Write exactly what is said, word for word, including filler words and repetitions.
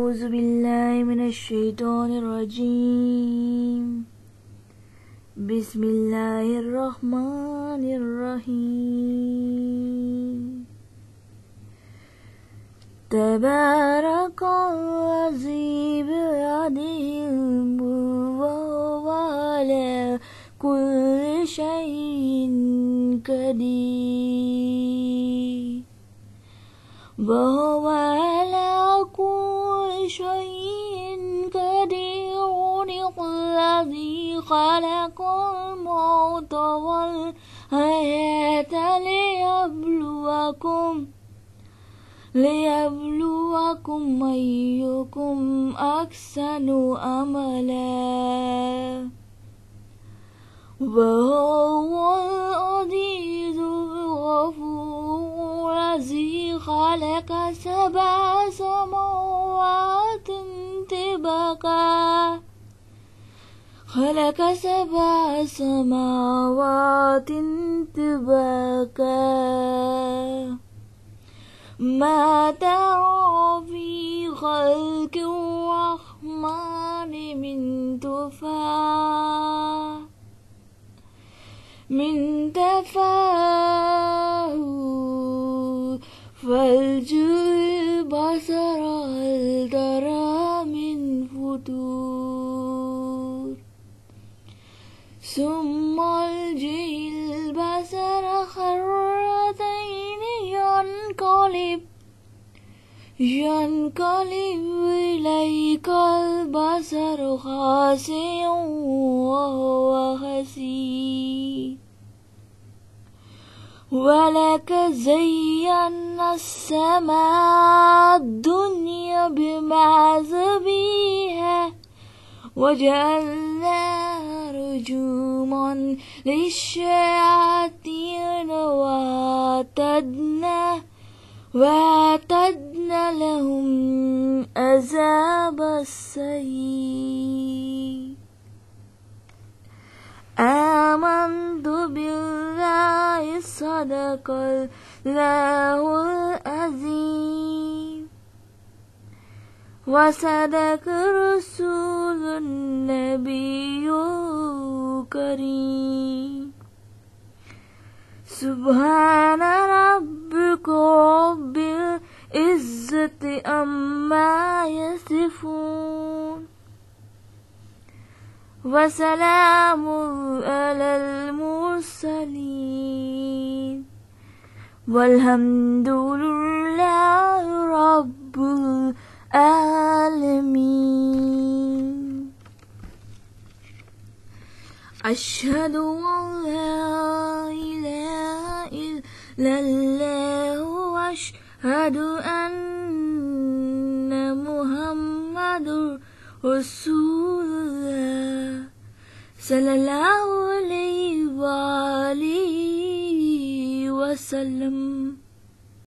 أعوذ بالله من الشيطان الرجيم. بسم الله الرحمن الرحيم. تبارك الذي بيده الملك وهو على كل شيء قدير وهو على كل شيء قدير الذي خلق الموت والحياة ليبلوكم ليبلوكم أيكم أحسن عملا وهو العزيز الغفور الذي خلق سبع سماوات طباقا خلق سبع سماوات طباقا ما ترى في خلق الرحمن من تفاوت من تفاوت فارجع البصر هل ترى من فطور ثم ارجع البصر كرتين ينقلب ينقلب إليك البصر خاسئا وهو حسير ولقد زينا السماء الدنيا بمصابيح وجعلناها رجوما للشياطين وأعتدنا وأعتدنا لهم عذاب السعير. آمنت بالله صدق الله العظيم وصدق رسول النبي الكريم. سبحان ربك رب العزة عما يصفون وسلام على المرسلين والحمد لله رب العالمين. أشهد أن لا إله إلا الله وأشهد أن محمد رسول الله صلى الله عليه وآله وسلم.